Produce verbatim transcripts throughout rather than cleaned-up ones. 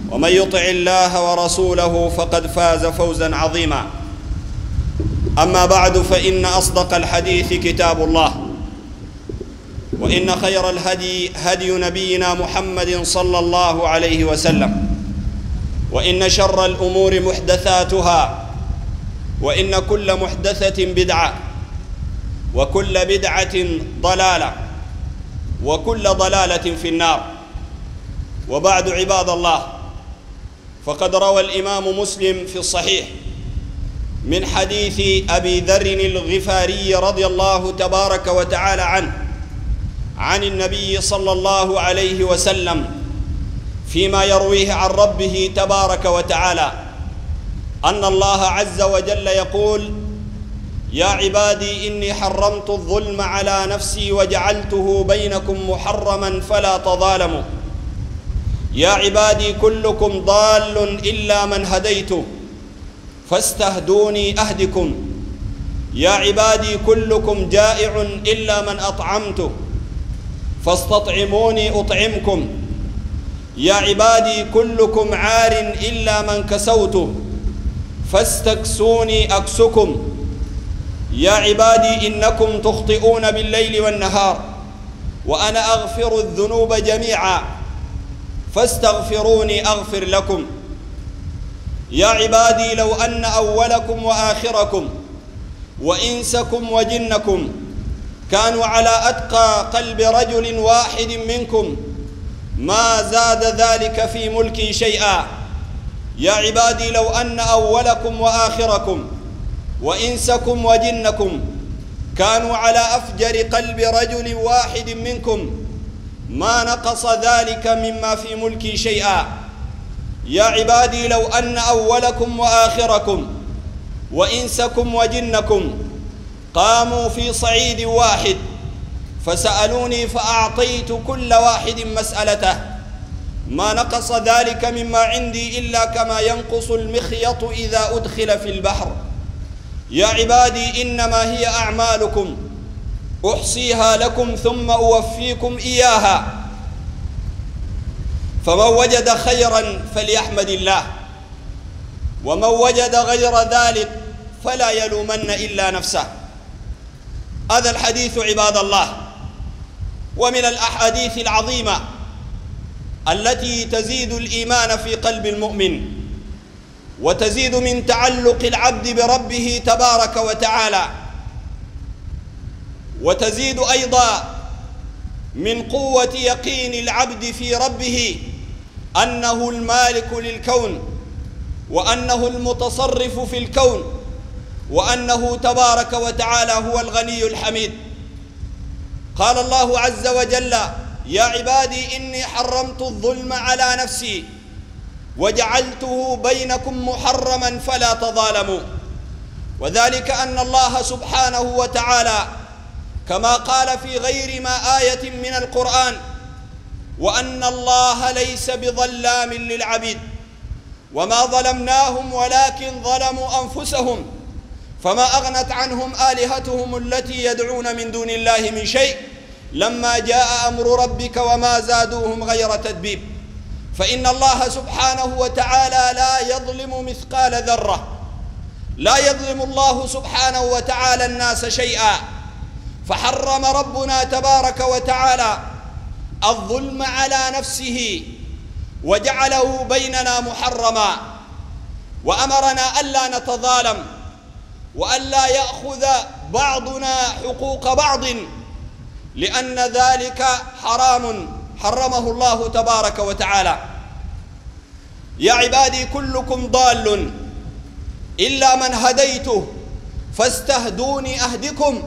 ومن يطع الله ورسوله فقد فاز فوزا عظيما. أما بعد، فإن أصدق الحديث كتاب الله، وإن خير الهدي هدي نبينا محمد صلى الله عليه وسلم، وإن شر الأمور محدثاتها، وإن كل محدثة بدعة، وكل بدعة ضلالة، وكل ضلالة في النار. وبعد، عباد الله، فقد روى الإمام مسلم في الصحيح من حديث أبي ذر الغفاري رضي الله تبارك وتعالى عنه عن النبي صلى الله عليه وسلم فيما يرويه عن ربه تبارك وتعالى أن الله عز وجل يقول: يا عبادي إني حرمت الظلم على نفسي وجعلته بينكم محرما فلا تظالموا. يا عبادي كلكم ضال إلا من هديته فاستهدوني أهدكم. يا عبادي كلكم جائع إلا من أطعمته فاستطعموني أطعمكم. يا عبادي كلكم عار إلا من كسوته فاستكسوني أكسكم. يا عبادي إنكم تخطئون بالليل والنهار وأنا أغفر الذنوب جميعا فاستغفروني أغفر لكم. يا عبادي لو أن أولكم وآخركم وإنسكم وجنكم كانوا على أتقى قلب رجل واحد منكم ما زاد ذلك في ملكي شيئا. يا عبادي لو أن أولكم وآخركم وإنسكم وجنكم كانوا على أفجر قلب رجل واحد منكم ما نقص ذلك مما في ملكي شيئا. يا عبادي لو أن أولكم وآخركم وإنسكم وجنكم قاموا في صعيد واحد فسألوني فأعطيت كل واحد مسألته ما نقص ذلك مما عندي إلا كما ينقص المخيط إذا أدخل في البحر. يا عبادي إنما هي أعمالكم أحصيها لكم ثم أوفيكم إياها، فمن وجد خيرا فليحمد الله، ومن وجد غير ذلك فلا يلومن إلا نفسه. هذا الحديث عباد الله ومن الأحاديث العظيمة التي تزيد الإيمان في قلب المؤمن وتزيد من تعلق العبد بربه تبارك وتعالى، وتزيد أيضا من قوة يقين العبد في ربه أنه المالك للكون، وأنه المتصرف في الكون، وأنه تبارك وتعالى هو الغني الحميد. قال الله عز وجل: يا عبادي إني حرمت الظلم على نفسي وجعلته بينكم محرما فلا تظالموا. وذلك أن الله سبحانه وتعالى كما قال في غير ما آية من القرآن: وأن الله ليس بظلام للعبيد وما ظلمناهم ولكن ظلموا أنفسهم فما أغنت عنهم آلهتهم التي يدعون من دون الله من شيء لما جاء أمر ربك وما زادوهم غير تتبيب. فإن الله سبحانه وتعالى لا يظلم مثقال ذرة، لا يظلم الله سبحانه وتعالى الناس شيئا، فحرم ربنا تبارك وتعالى الظلم على نفسه وجعله بيننا محرما، وأمرنا ألا نتظالم وألا يأخذ بعضنا حقوق بعض، لأن ذلك حرام حرمه الله تبارك وتعالى. يا عبادي كلكم ضال إلا من هديته فاستهدوني أهدكم.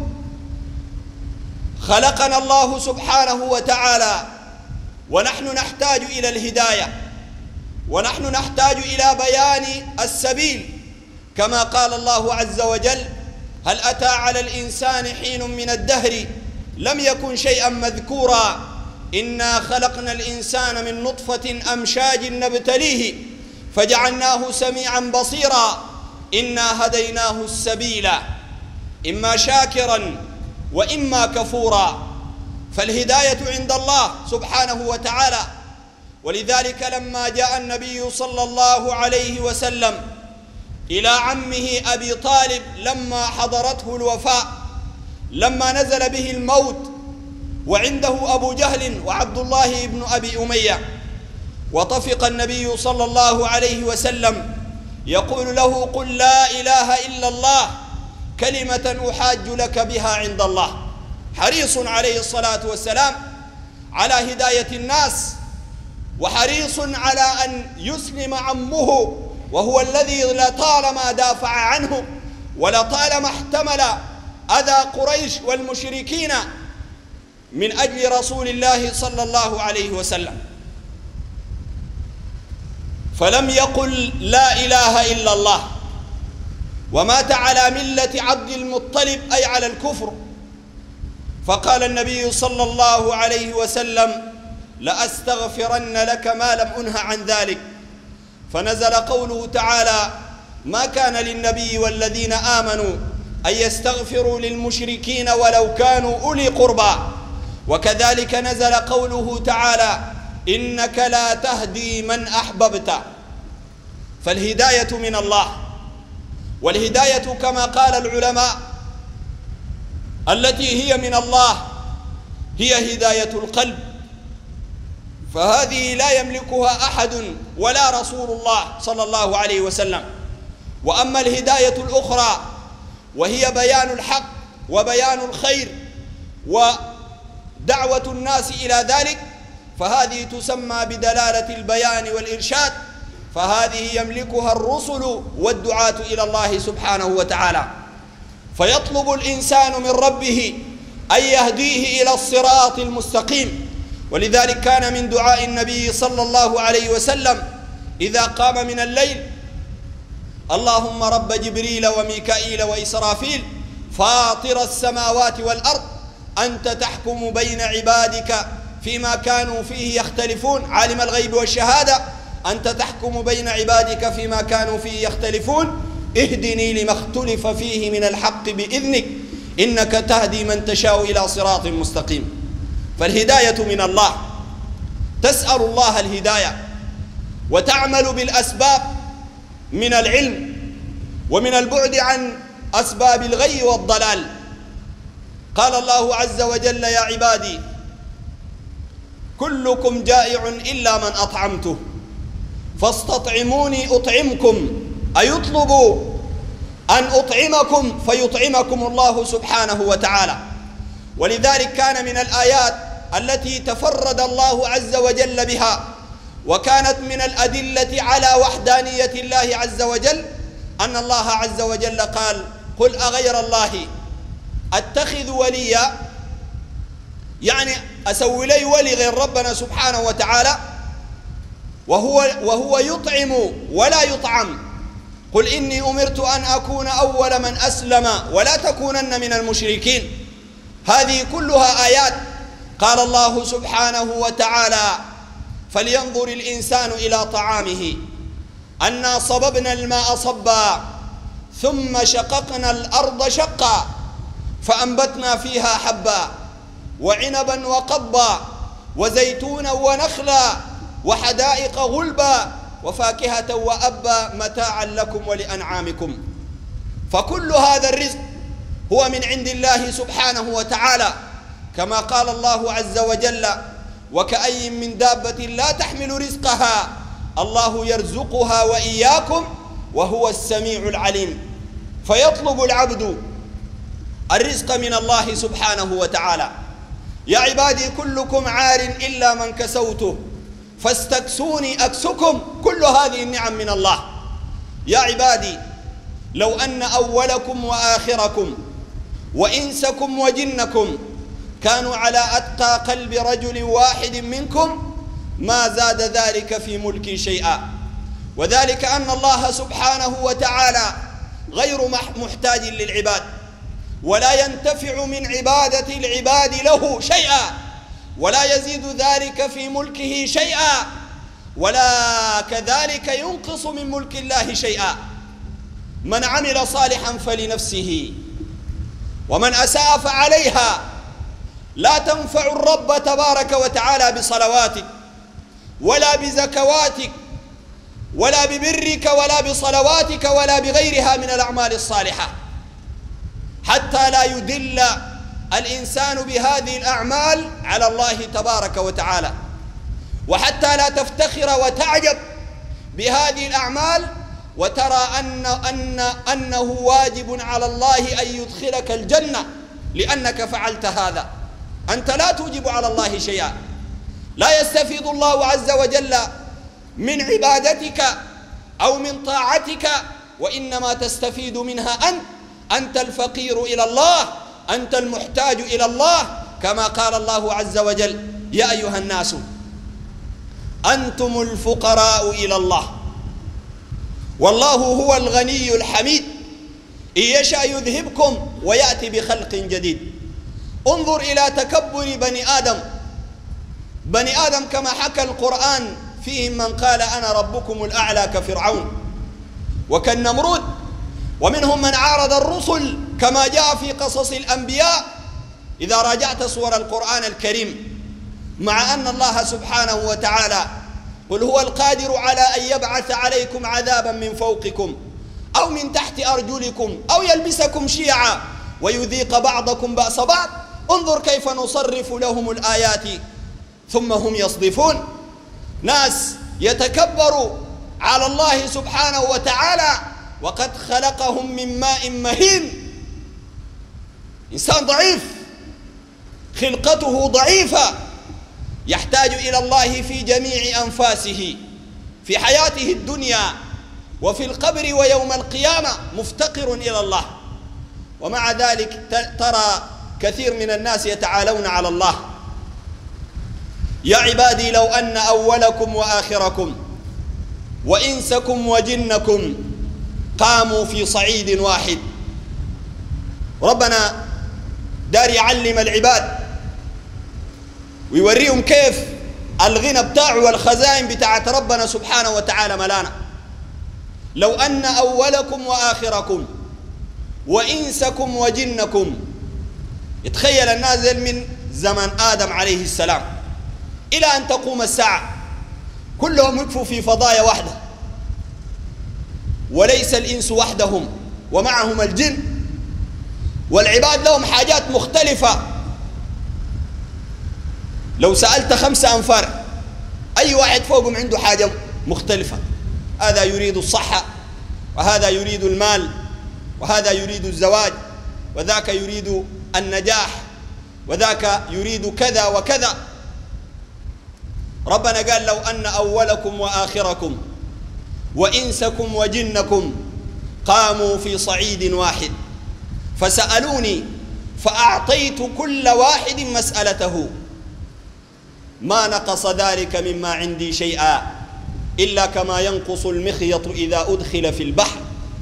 خلقنا الله سبحانه وتعالى ونحن نحتاج إلى الهداية، ونحن نحتاج إلى بيان السبيل، كما قال الله عز وجل: هل أتى على الإنسان حين من الدهر لم يكن شيئا مذكورا إنا خلقنا الإنسان من نطفة أمشاج نبتليه فجعلناه سميعا بصيرا إنا هديناه السبيل إما شاكرا وإما كفورا. فالهداية عند الله سبحانه وتعالى ولذلك لما جاء النبي صلى الله عليه وسلم إلى عمه أبي طالب لما حضرته الوفاة، لما نزل به الموت وعنده أبو جهل وعبد الله بن أبي أمية، وطفق النبي صلى الله عليه وسلم يقول له: قل لا إله إلا الله كلمة أحاج لك بها عند الله. حريص عليه الصلاة والسلام على هداية الناس، وحريص على أن يسلم عمه، وهو الذي لطالما دافع عنه ولطالما احتمل أذى قريش والمشركين من أجل رسول الله صلى الله عليه وسلم، فلم يقل لا إله إلا الله، ومات على ملة عبد المطلب أي على الكفر. فقال النبي صلى الله عليه وسلم: لأستغفرن لك ما لم أنه عن ذلك. فنزل قوله تعالى: ما كان للنبي والذين آمنوا أن يستغفروا للمشركين ولو كانوا أولي قربى. وكذلك نزل قوله تعالى: إنك لا تهدي من أحببت. فالهداية من الله، والهداية كما قال العلماء التي هي من الله هي هداية القلب، فهذه لا يملكها أحد ولا رسول الله صلى الله عليه وسلم. وأما الهداية الأخرى وهي بيان الحق وبيان الخير ودعوة الناس إلى ذلك، فهذه تسمى بدلالة البيان والإرشاد، فهذه يملكها الرسل والدعاة إلى الله سبحانه وتعالى. فيطلب الإنسان من ربه أن يهديه إلى الصراط المستقيم. ولذلك كان من دعاء النبي صلى الله عليه وسلم إذا قام من الليل: اللهم رب جبريل وميكائيل وإسرافيل فاطر السماوات والأرض أنت تحكم بين عبادك فيما كانوا فيه يختلفون، عالم الغيب والشهادة أنت تحكم بين عبادك فيما كانوا فيه يختلفون، اهدني لما اختلف فيه من الحق بإذنك إنك تهدي من تشاء إلى صراط مستقيم. فالهداية من الله، تسأل الله الهداية وتعمل بالأسباب من العلم ومن البعد عن أسباب الغي والضلال. قال الله عز وجل: يا عبادي كلكم جائع إلا من أطعمته فاستطعموني أطعمكم، أيطلب أن أطعمكم فيطعمكم الله سبحانه وتعالى. ولذلك كان من الآيات التي تفرد الله عز وجل بها وكانت من الأدلة على وحدانية الله عز وجل أن الله عز وجل قال: قل أغير الله أتخذ وليا، يعني أسوي لي ولي غير ربنا سبحانه وتعالى وهو, وهو يطعم ولا يطعم. قل إني أمرت أن أكون أول من أسلم ولا تكونن من المشركين. هذه كلها آيات قال الله سبحانه وتعالى: فلينظر الإنسان إلى طعامه أنا صببنا الماء صبا ثم شققنا الأرض شقا فأنبتنا فيها حبا وعنبا وقضبا وزيتونا ونخلا وحدائق غلبا وفاكهة وأبا متاعا لكم ولأنعامكم. فكل هذا الرزق هو من عند الله سبحانه وتعالى، كما قال الله عز وجل: وكأي من دابة لا تحمل رزقها الله يرزقها وإياكم وهو السميع العليم. فيطلب العبد الرزق من الله سبحانه وتعالى. يا عبادي كلكم عار إلا من كسوته فاستكسوني أكسكم. كل هذه النعم من الله. يا عبادي لو أن أولكم وآخركم وإنسكم وجنكم كانوا على أتقى قلب رجل واحد منكم ما زاد ذلك في ملكي شيئا. وذلك أن الله سبحانه وتعالى غير محتاج للعباد ولا ينتفع من عبادة العباد له شيئا ولا يزيد ذلك في ملكه شيئا ولا كذلك ينقص من ملك الله شيئا. من عمل صالحا فلنفسه ومن أساء فعليها. لا تنفع الرب تبارك وتعالى بصلواتك ولا بزكواتك ولا ببرك ولا بصلواتك ولا بغيرها من الأعمال الصالحة، حتى لا يدل الإنسان بهذه الأعمال على الله تبارك وتعالى، وحتى لا تفتخر وتعجب بهذه الأعمال وترى أن أن أنه واجب على الله أن يدخلك الجنة لأنك فعلت هذا. أنت لا توجب على الله شيئا، لا يستفيد الله عز وجل من عبادتك أو من طاعتك، وإنما تستفيد منها أنت. أنت الفقير إلى الله، أنت المحتاج إلى الله، كما قال الله عز وجل: يا أيها الناس أنتم الفقراء إلى الله والله هو الغني الحميد إن يشاء يذهبكم ويأتي بخلق جديد. انظر إلى تكبر بني آدم. بني آدم كما حكى القرآن فيهم من قال أنا ربكم الأعلى كفرعون وكالنمرود، ومنهم من عارض الرسل كما جاء في قصص الأنبياء إذا راجعت صور القرآن الكريم، مع أن الله سبحانه وتعالى قل هو القادر على أن يبعث عليكم عذابا من فوقكم أو من تحت أرجلكم أو يلبسكم شيعا ويذيق بعضكم بأس بعض. انظر كيف نصرف لهم الآيات ثم هم يصدفون. ناس يتكبروا على الله سبحانه وتعالى وقد خلقهم من ماء مهين. إنسان ضعيف، خلقته ضعيفة، يحتاج إلى الله في جميع أنفاسه، في حياته الدنيا وفي القبر ويوم القيامة مفتقر إلى الله، ومع ذلك ترى كثير من الناس يتعالون على الله. يا عبادي لو أن أولكم وآخركم وإنسكم وجنكم قاموا في صعيد واحد. ربنا دار يعلم العباد ويوريهم كيف الغنى بتاعه والخزائن بتاعت ربنا سبحانه وتعالى ملانا. لو أن أولكم وآخركم وإنسكم وجنكم، يتخيل النازل من زمن آدم عليه السلام إلى أن تقوم الساعة كلهم يكفوا في فضايا واحدة، وليس الإنس وحدهم ومعهم الجن، والعباد لهم حاجات مختلفة. لو سألت خمسة أنفار أي واحد فوقهم عنده حاجة مختلفة، هذا يريد الصحة وهذا يريد المال وهذا يريد الزواج وذاك يريد النجاح وذاك يريد كذا وكذا. ربنا قال لو أن أولكم وآخركم وإنسكم وجنكم قاموا في صعيد واحد فسألوني فأعطيت كل واحد مسألته ما نقص ذلك مما عندي شيئا إلا كما ينقص المخيط إذا أدخل في البحر.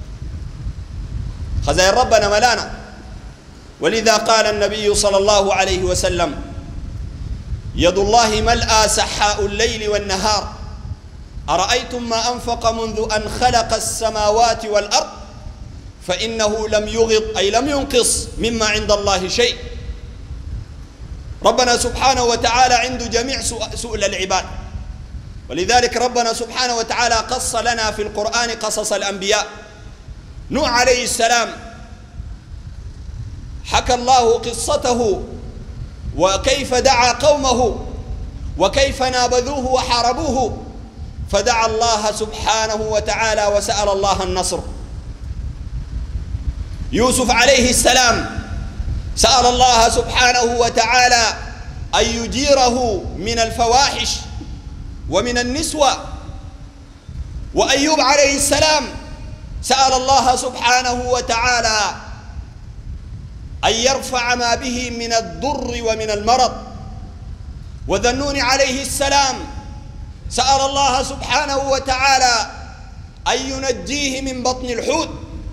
خزائن ربنا ملانا، ولذا قال النبي صلى الله عليه وسلم: يد الله ملأى سحاء الليل والنهار، أرأيتم ما أنفق منذ أن خلق السماوات والأرض فإنه لم يغض أي لم ينقص مما عند الله شيء. ربنا سبحانه وتعالى عنده جميع سؤل العباد، ولذلك ربنا سبحانه وتعالى قص لنا في القرآن قصص الأنبياء. نوح عليه السلام حكى الله قصته وكيف دعا قومه وكيف نابذوه وحاربوه، فدعا الله سبحانه وتعالى وسأل الله النصر. يوسف عليه السلام سأل الله سبحانه وتعالى أن يجيره من الفواحش ومن النسوة. وأيوب عليه السلام سأل الله سبحانه وتعالى أن يرفع ما به من الضر ومن المرض. وذنون عليه السلام سأل الله سبحانه وتعالى أن ينجيه من بطن الحوت.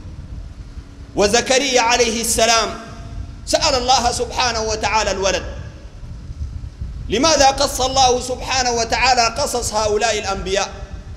وزكريا عليه السلام سأل الله سبحانه وتعالى الولد. لماذا قص الله سبحانه وتعالى قصص هؤلاء الأنبياء؟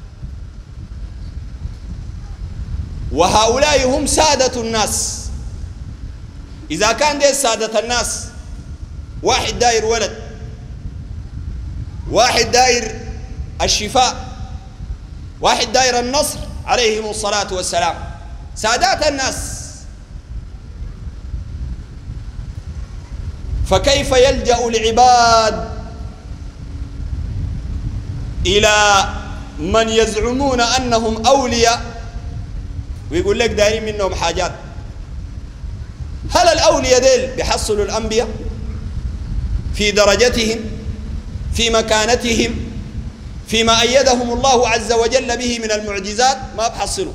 وهؤلاء هم سادة الناس. إذا كان دي سادة الناس، واحد داير ولد، واحد داير الشفاء، واحد داير النصر عليهم الصلاة والسلام، سادات الناس. فكيف يلجأ العباد إلى من يزعمون أنهم أولياء ويقول لك دايرين منهم حاجات؟ هل الأولياء ديل بيحصلوا الأنبياء في درجتهم، في مكانتهم، فيما أيدهم الله عز وجل به من المعجزات؟ ما بحصلوا.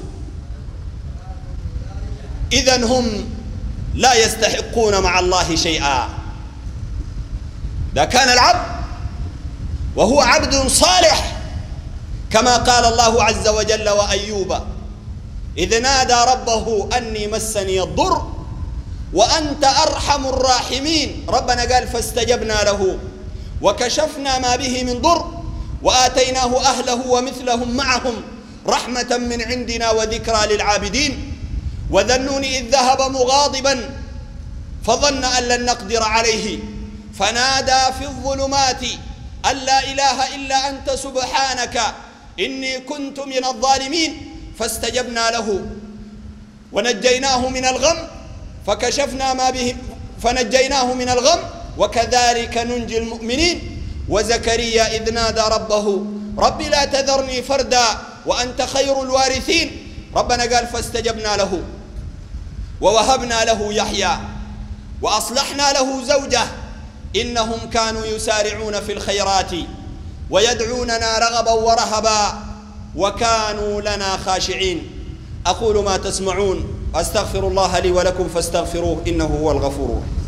إذن هم لا يستحقون مع الله شيئا. إذا كان العبد وهو عبد صالح كما قال الله عز وجل: وأيوب إذ نادى ربه أني مسني الضر وأنت أرحم الراحمين. ربنا قال: فاستجبنا له وكشفنا ما به من ضر وآتيناه أهله ومثلهم معهم رحمة من عندنا وذكرى للعابدين. وذا النون إذ ذهب مغاضبا فظن أن لن نقدر عليه فنادى في الظلمات أن لا إله إلا أنت سبحانك إني كنت من الظالمين. فاستجبنا له ونجيناه من الغم فكشفنا ما به فنجيناه من الغم وكذلك ننجي المؤمنين. وزكريا إذ نادى ربه رب لا تذرني فردا وأنت خير الوارثين. ربنا قال: فاستجبنا له ووهبنا له يحيى وأصلحنا له زوجه إنهم كانوا يسارعون في الخيرات ويدعوننا رغبا ورهبا وكانوا لنا خاشعين. أقول ما تسمعون أستغفر الله لي ولكم فاستغفروه إنه هو الغفور الرحيم.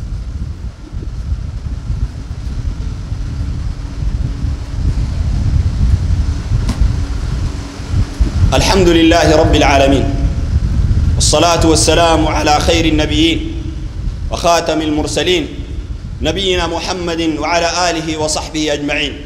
الحمد لله رب العالمين، والصلاة والسلام على خير النبيين وخاتم المرسلين نبينا محمد وعلى آله وصحبه أجمعين.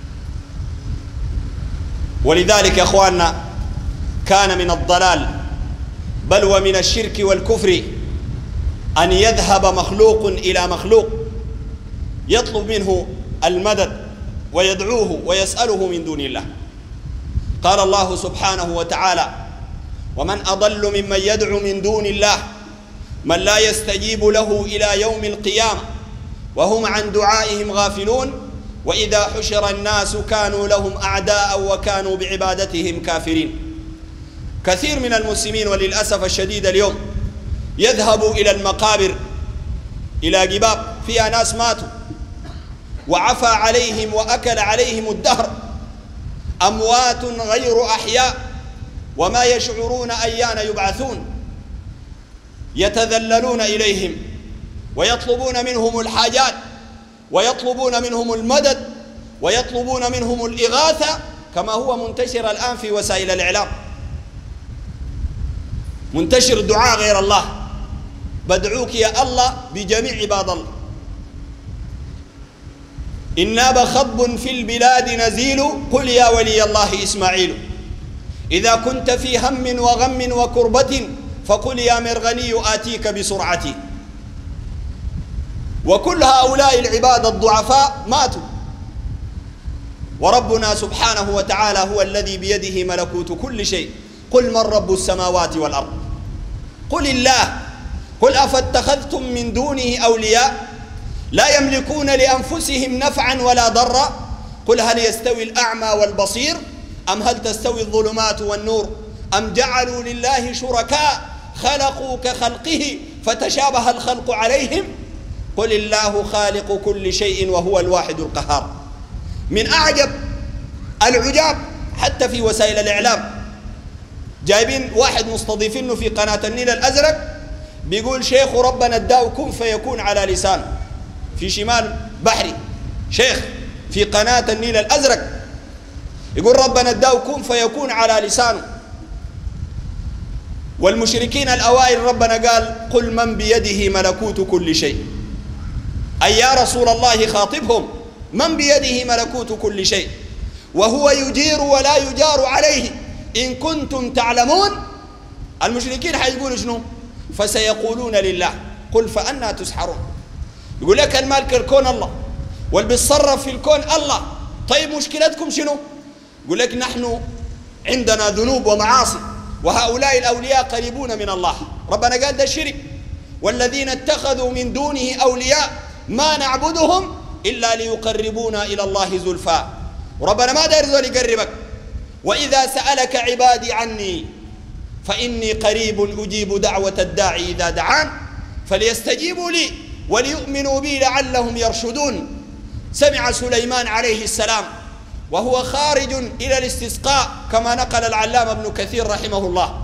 ولذلك يا أخواننا كان من الضلال بل ومن الشرك والكفر أن يذهب مخلوق إلى مخلوق يطلب منه المدد ويدعوه ويسأله من دون الله. قال الله سبحانه وتعالى: ومن أضل ممن يدعو من دون الله من لا يستجيب له إلى يوم القيامة وهم عن دعائهم غافلون وإذا حشر الناس كانوا لهم أعداء وكانوا بعبادتهم كافرين. كثير من المسلمين وللأسف الشديد اليوم يذهبوا إلى المقابر، إلى جباب فيها ناس ماتوا وعفى عليهم وأكل عليهم الدهر، أموات غير أحياء وما يشعرون أيان يبعثون. يتذللون إليهم ويطلبون منهم الحاجات ويطلبون منهم المدد ويطلبون منهم الإغاثة كما هو منتشر الآن في وسائل الإعلام. منتشر دعاء غير الله: بدعوك يا الله بجميع عباد الله. إن ناب خطب في البلاد نزيل قل يا ولي الله إسماعيل إذا كنت في هم وغم وكربة فقل يا مرغني آتيك بسرعتي. وكل هؤلاء العباد الضعفاء ماتوا، وربنا سبحانه وتعالى هو الذي بيده ملكوت كل شيء. قل من رب السماوات والأرض قل الله قل أفاتخذتم من دونه أولياء لا يملكون لأنفسهم نفعا ولا ضرا قل هل يستوي الأعمى والبصير أم هل تستوي الظلمات والنور أم جعلوا لله شركاء خلقوا كخلقه فتشابه الخلق عليهم قل الله خالق كل شيء وهو الواحد القهار. من أعجب العجاب حتى في وسائل الإعلام جايبين واحد مستضيفينه في قناة النيل الأزرق بيقول شيخ ربنا اداه كن فيكون على لسانه في شمال بحري. شيخ في قناة النيل الأزرق يقول ربنا اداه كن فيكون على لسانه. والمشركين الأوائل ربنا قال قل من بيده ملكوت كل شيء، أي يا رسول الله خاطبهم من بيده ملكوت كل شيء وهو يجير ولا يجار عليه إن كنتم تعلمون. المشركين حيقولوا شنو؟ فسيقولون لله قل فأنا تسحرون. يقول لك المالك الكون الله واللي بيتصرف في الكون الله. طيب مشكلتكم شنو؟ يقول لك نحن عندنا ذنوب ومعاصي وهؤلاء الأولياء قريبون من الله. ربنا قال ده شرك. والذين اتخذوا من دونه أولياء ما نعبدهم إلا ليقربونا إلى الله زلفى. ربنا ما دار ذول يقربك. وإذا سألك عبادي عني فإني قريب أجيب دعوة الداعي إذا دعان فليستجيبوا لي وليؤمنوا بي لعلهم يرشدون. سمع سليمان عليه السلام وهو خارج إلى الاستسقاء كما نقل العلام ابن كثير رحمه الله،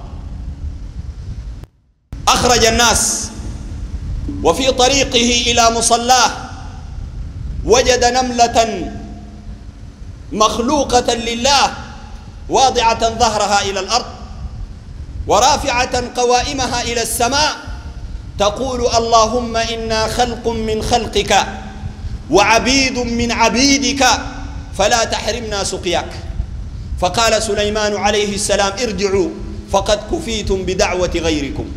أخرج الناس وفي طريقه إلى مصلاه وجد نملة مخلوقة لله واضعة ظهرها إلى الأرض ورافعة قوائمها إلى السماء تقول اللهم إنا خلق من خلقك وعبيد من عبيدك فلا تحرمنا سقياك. فقال سليمان عليه السلام ارجعوا فقد كفيتم بدعوة غيركم.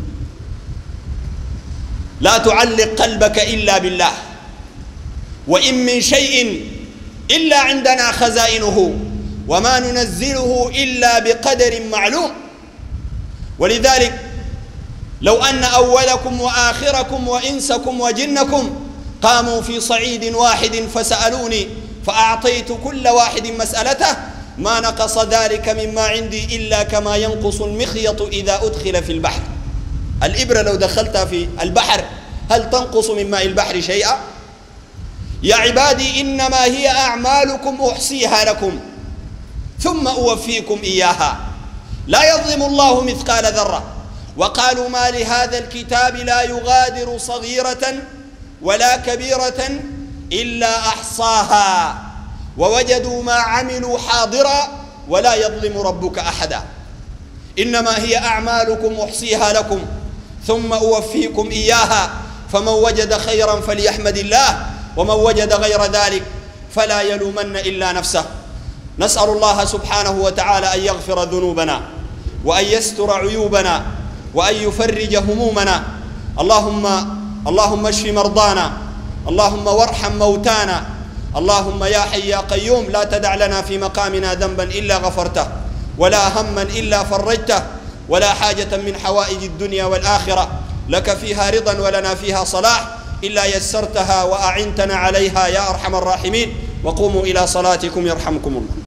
لا تعلق قلبك إلا بالله، وإن من شيء إلا عندنا خزائنه وما ننزله إلا بقدر معلوم. ولذلك لو أن أولكم وآخركم وإنسكم وجنكم قاموا في صعيد واحد فسألوني فأعطيت كل واحد مسألته ما نقص ذلك مما عندي إلا كما ينقص المخيط إذا أدخل في البحر. الإبرة لو دخلتها في البحر هل تنقص من ماء البحر شيئا؟ يا عبادي إنما هي أعمالكم أحصيها لكم ثم أوفيكم إياها لا يظلم الله مثقال ذرة. وقالوا ما لهذا الكتاب لا يغادر صغيرة ولا كبيرة إلا أحصاها ووجدوا ما عملوا حاضرا ولا يظلم ربك أحدا. إنما هي أعمالكم أحصيها لكم ثم أوفيكم إياها فمن وجد خيرا فليحمد الله ومن وجد غير ذلك فلا يلومن إلا نفسه. نسأل الله سبحانه وتعالى أن يغفر ذنوبنا وأن يستر عيوبنا وأن يفرج همومنا. اللهم اللهم اشف مرضانا، اللهم وارحم موتانا، اللهم يا حي يا قيوم لا تدع لنا في مقامنا ذنبا إلا غفرته ولا هما إلا فرجته ولا حاجة من حوائج الدنيا والآخرة لك فيها رضا ولنا فيها صلاح إلا يسرتها وأعنتنا عليها يا أرحم الراحمين. وقوموا إلى صلاتكم يرحمكم الله.